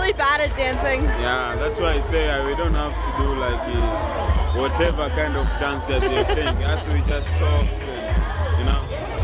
really bad at dancing. Yeah, that's why I say we don't have to do like whatever kind of dance that you think. As we just talk, and, you know.